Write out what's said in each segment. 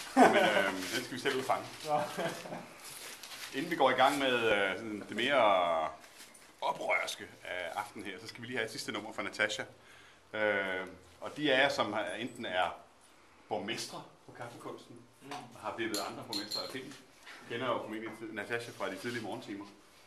Men den skal vi selv ud fange. Inden vi går i gang med det mere oprørske af aftenen her, så skal vi lige have et sidste nummer fra Natasja. Og de af jer, som enten er borgmestre på kaffekunsten, og har blivet andre borgmestre af film, kender jo formentlig Natasja fra de tidlige morgentimer.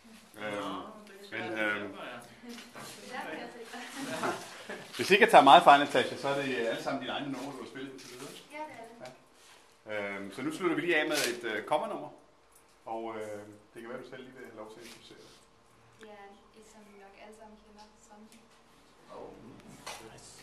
Hvis ikke jeg tager meget fejl, Natasja, så er det alle sammen dine egne numre, du har spillet indtil videre. Ja, det er det. Så nu slutter vi lige af med et cover-nummer, og det kan være, du selv lige vil have lov til at introducere det. Det er et, som vi nok alle sammen kender som. Nice.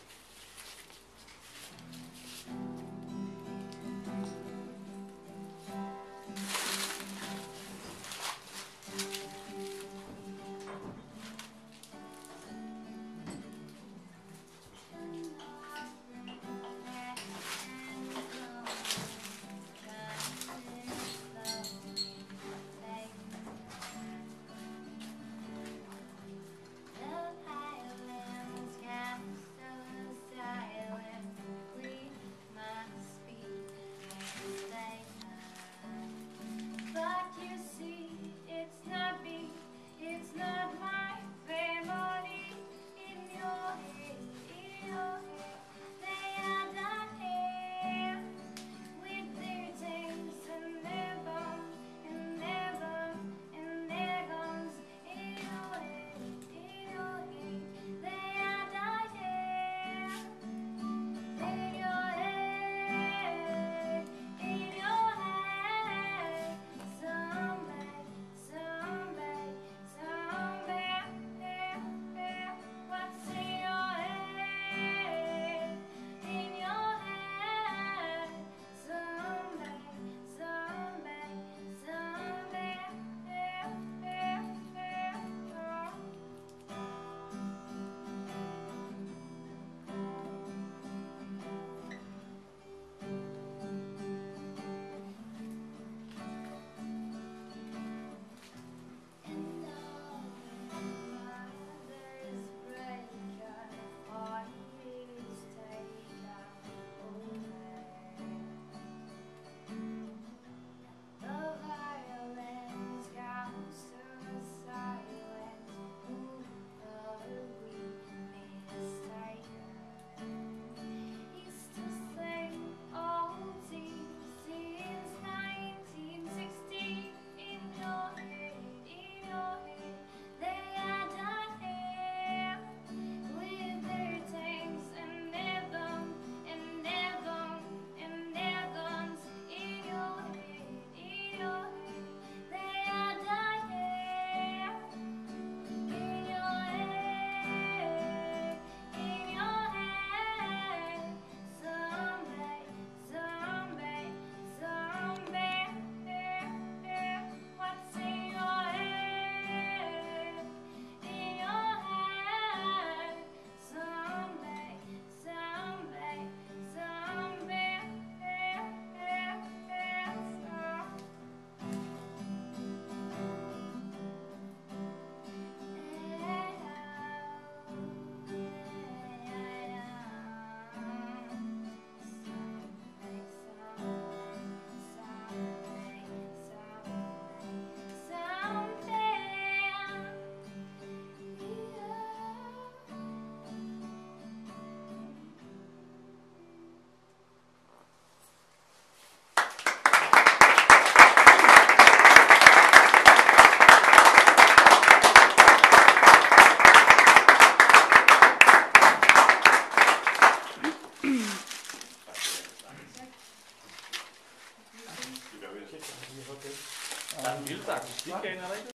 Der er en lille akustik, eller ikke?